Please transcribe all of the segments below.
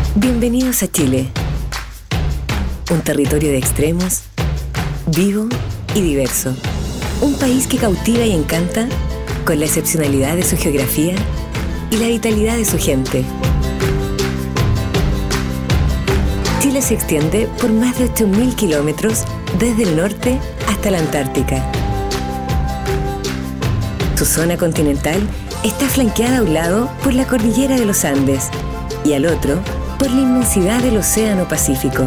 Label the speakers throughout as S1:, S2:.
S1: Bienvenidos a Chile, un territorio de extremos, vivo y diverso. Un país que cautiva y encanta con la excepcionalidad de su geografía y la vitalidad de su gente. Chile se extiende por más de 8.000 kilómetros desde el norte hasta la Antártica. Su zona continental está flanqueada a un lado por la cordillera de los Andes y al otro por la inmensidad del Océano Pacífico.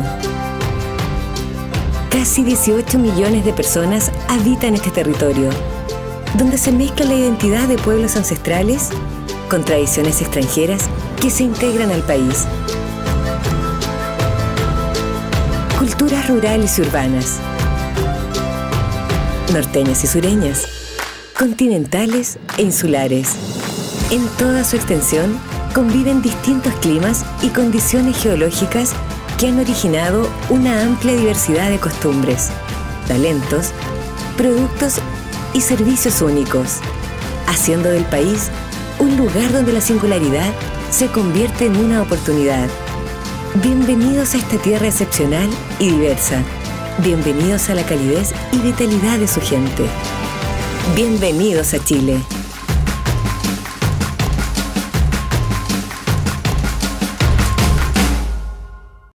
S1: Casi 18 millones de personas habitan este territorio, donde se mezcla la identidad de pueblos ancestrales con tradiciones extranjeras que se integran al país. Culturas rurales y urbanas, norteñas y sureñas, continentales e insulares. En toda su extensión conviven distintos climas y condiciones geológicas que han originado una amplia diversidad de costumbres, talentos, productos y servicios únicos, haciendo del país un lugar donde la singularidad se convierte en una oportunidad. Bienvenidos a esta tierra excepcional y diversa. Bienvenidos a la calidez y vitalidad de su gente. Bienvenidos a Chile.